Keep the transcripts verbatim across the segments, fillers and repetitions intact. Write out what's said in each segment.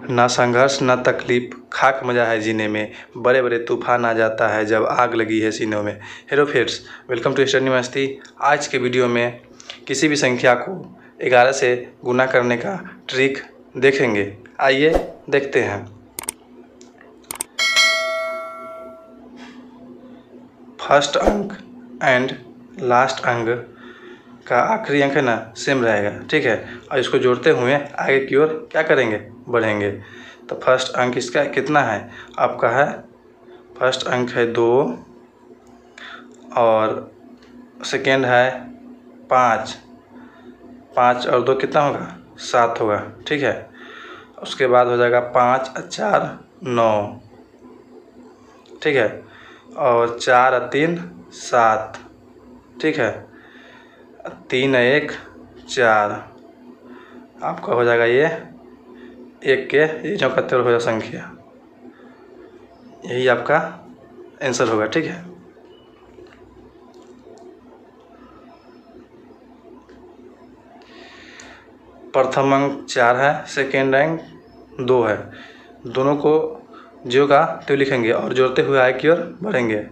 ना संघर्ष ना तकलीफ, खाक मजा है जीने में, बड़े बड़े तूफान आ जाता है जब आग लगी है सीनों में। Hello friends, welcome to study Masti. आज के वीडियो में किसी भी संख्या को ग्यारह से गुना करने का ट्रिक देखेंगे। आइए देखते हैं। फर्स्ट अंक एंड लास्ट अंक का आखिरी अंक है ना सेम रहेगा, ठीक है। और इसको जोड़ते हुए आगे की ओर क्या करेंगे, बढ़ेंगे। तो फर्स्ट अंक इसका कितना है आपका है, फर्स्ट अंक है दो और सेकेंड है पाँच, पाँच और दो कितना होगा, सात होगा, ठीक है। उसके बाद हो जाएगा पाँच और चार नौ, ठीक है। और चार और तीन सात, ठीक है। तीन एक चार, आपका हो जाएगा ये एक के ये जो कहते हो संख्या, यही आपका आंसर होगा, ठीक है। प्रथम अंक चार है, सेकेंड अंक दो है, दोनों को जो का तो लिखेंगे और जोड़ते हुए आगे की ओर बढ़ेंगे।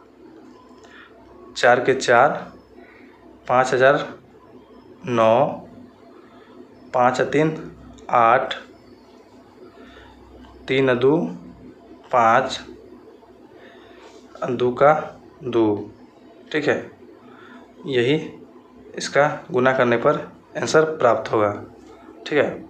चार के चार, पाँच हज़ार नौ, पाँच तीन आठ, तीन दो पाँच, दो का दो, ठीक है। यही इसका गुना करने पर आंसर प्राप्त होगा, ठीक है।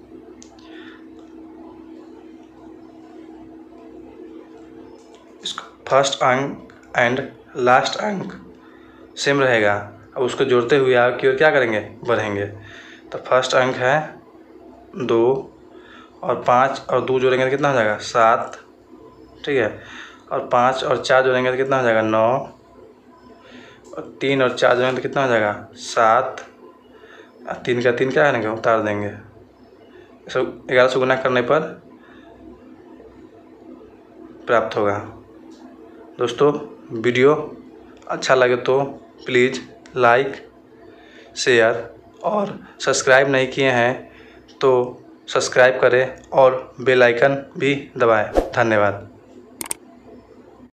इसका फर्स्ट अंक एंड लास्ट अंक सेम रहेगा, अब उसको जोड़ते हुए आगे की ओर क्या करेंगे, बढ़ेंगे। तो फर्स्ट अंक है दो और पाँच और दो जोड़ेंगे तो कितना हो जाएगा, सात, ठीक है। और पाँच और चार जोड़ेंगे तो कितना हो जाएगा, नौ। और तीन और चार जोड़ेंगे तो कितना हो जाएगा, सात। और तीन का तीन क्या करेंगे, उतार देंगे। सब ग्यारह से गुना करने पर प्राप्त होगा। दोस्तों, वीडियो अच्छा लगे तो प्लीज़ लाइक, शेयर और सब्सक्राइब नहीं किए हैं तो सब्सक्राइब करें और बेल आइकन भी दबाएं। धन्यवाद।